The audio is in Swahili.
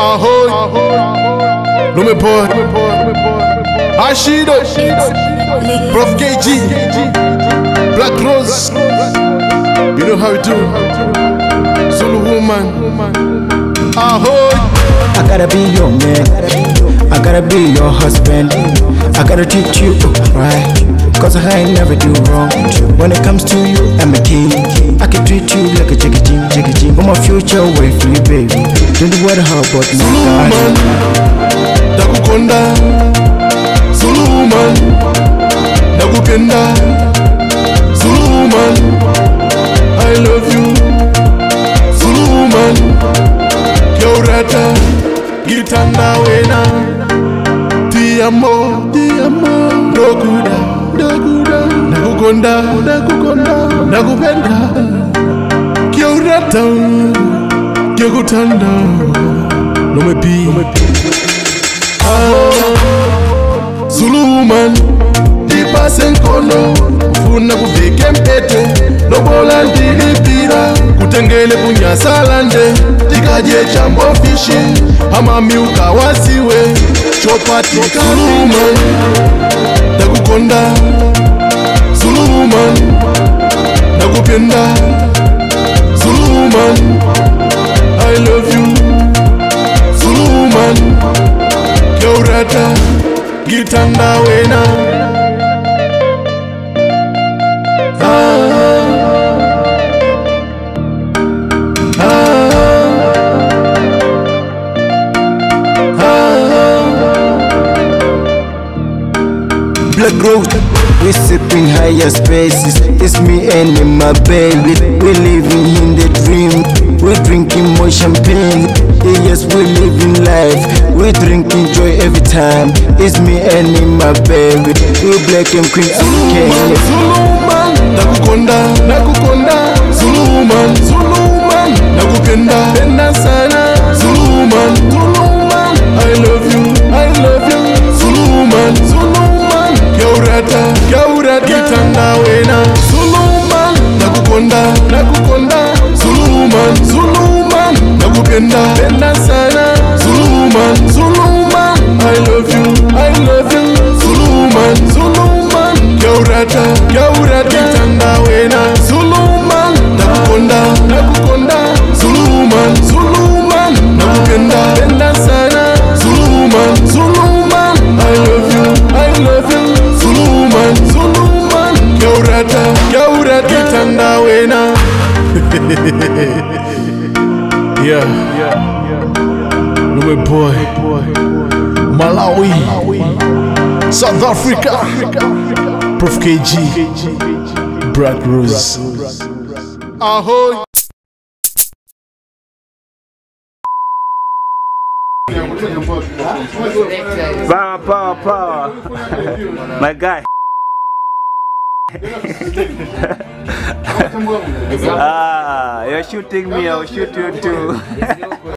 Ahoy, no me boy, Ashido, Prof KG, Black Rose, you know how we do, Zulu woman, Ahoy. I gotta be your man, I gotta be your husband, I gotta treat you right, cause I ain't never do wrong. When it comes to you, I'm a king, I can treat you like a jiggy. But my future wait for you, baby. Don't worry about me. Zulu woman, Dakukonda, Zulu woman, Dakupenda, Zulu woman, I love you, Zulu woman, Kyorata, Gitanda wena, Tiamo, Dokuda, Dakukonda, Dakupenda, Kyorata, Kyokutanda, no me pi. Zulu woman, Dipa senkono, ufuna kuvike mpete, lobola ndilipira, kutengele kunyasalande, tikaje chambo fishi, amami ukawasiwe, chopati Zulu woman, Dakukonda, Zulu woman, Dakupenda, Zulu woman, I love you, Zulu woman, Kyorata, Gitanda wena. Black Road, we sipping higher spaces. It's me and my baby. We living in the dream. We drinking more champagne. Yes, we living life. We drinking joy every time. It's me and my baby. We black and queen African. Zulu woman, Nakukonda, Zulu woman, Nakupenda, Penda sana, Zulu woman, I love you, Zulu woman, Kyorata, Gitanda wena, Zulu woman, Nakukonda, Zulu woman, Nakupenda, Penda sana, Zulu woman, I love you, Zulu woman, Kyorata, Gitanda wena, Zulu woman, Nakukonda, Zulu woman, Nakupenda, Penda sana, Zulu woman, I love you, Zulu woman, Kyorata, Gitanda wena. Yeah, Lume boy, Malawi, South Africa, Prof KG, Black Rose. Ahoy. Power. My guy. You're shooting me, I'll shoot you too.